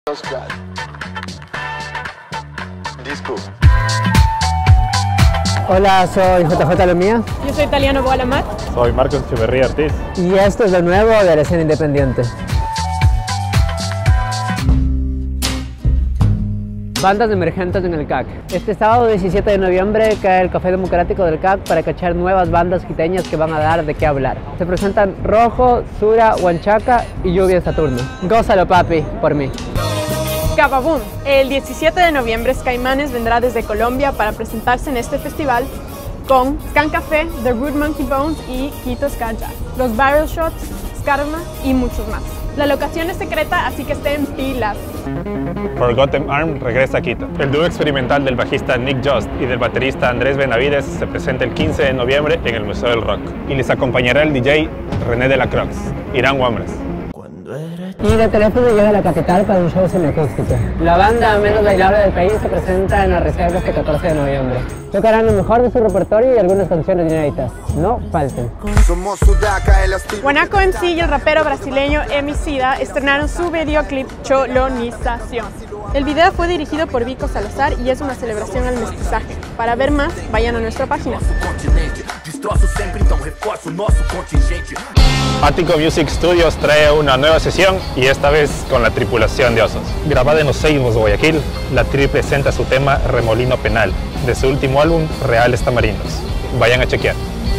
Disco. Hola, soy JJ Lomía. Yo soy Italiano Boalamat. Soy Marcos Echeverría Ortiz. Y esto es lo nuevo de la escena independiente. Bandas emergentes en el CAC. Este sábado 17 de noviembre cae el Café Democrático del CAC para cachar nuevas bandas quiteñas que van a dar de qué hablar. Se presentan Rojo, Sura, Huanchaca y Lluvia Saturno. Gózalo, papi, por mí. Cababoom. El 17 de noviembre Caimanes vendrá desde Colombia para presentarse en este festival con Can Café, The Rude Monkey Bones y Quito Ska Jazz, Los Barrel Shots, Skarma y muchos más. La locación es secreta, así que estén pilas. Forgotten Arm regresa a Quito. El dúo experimental del bajista Nick Just y del baterista Andrés Benavides se presenta el 15 de noviembre en el Museo del Rock. Y les acompañará el DJ René de la Croix, Irán Wambres. Y de teléfono llega a la capital para un show semiacústico. La banda menos bailable del país se presenta en la reserva este 14 de noviembre. Tocarán lo mejor de su repertorio y algunas canciones inéditas. No falten. Guanaco MC y el rapero brasileño Emicida estrenaron su videoclip Cholonización. El video fue dirigido por Vico Salazar y es una celebración al mestizaje. Para ver más, vayan a nuestra página. Ático Music Studios trae una nueva sesión y esta vez con la tripulación de osos. Grabada en Los Ceibos, Guayaquil, la tri presenta su tema Remolino Penal, de su último álbum Reales Tamarindos. Vayan a chequear.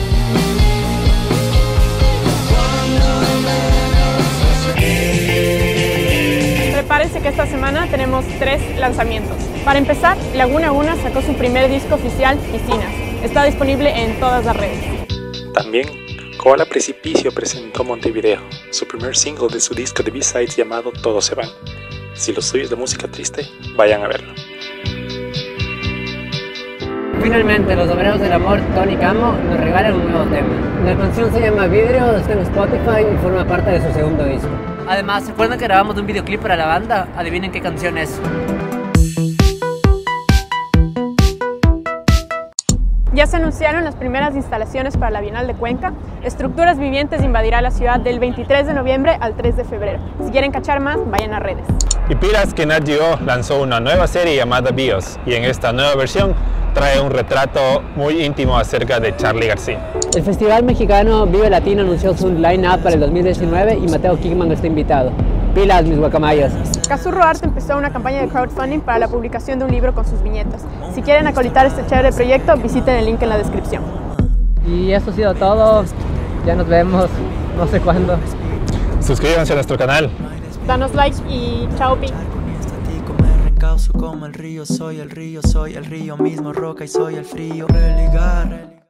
Prepárense que esta semana tenemos 3 lanzamientos. Para empezar, Laguna Una sacó su primer disco oficial, Piscinas. Está disponible en todas las redes. También, Koala Precipicio presentó Montevideo, su primer single de su disco de B-Sides llamado Todos se van. Si lo suyo es de música triste, vayan a verlo. Finalmente, los obreros del amor, Tony Camo, nos regalan un nuevo tema. La canción se llama Vidrio, está en Spotify y forma parte de su segundo disco. Además, ¿se acuerdan que grabamos un videoclip para la banda? Adivinen qué canción es. Ya se anunciaron las primeras instalaciones para la Bienal de Cuenca. Estructuras Vivientes invadirá la ciudad del 23 de noviembre al 3 de febrero. Si quieren cachar más, vayan a redes. Y pilas que Nat Geo lanzó una nueva serie llamada BIOS y en esta nueva versión trae un retrato muy íntimo acerca de Charly García. El Festival Mexicano Vive Latino anunció su line-up para el 2019 y Mateo Kingman está invitado. Pilas, mis guacamayos. Cazurro Arte empezó una campaña de crowdfunding para la publicación de un libro con sus viñetas. Si quieren acolitar este chévere proyecto, visiten el link en la descripción. Y esto ha sido todo. Ya nos vemos, no sé cuándo. Suscríbanse a nuestro canal. Danos like y chao, pi. Como el río, soy el río mismo, roca y soy el frío. Religar.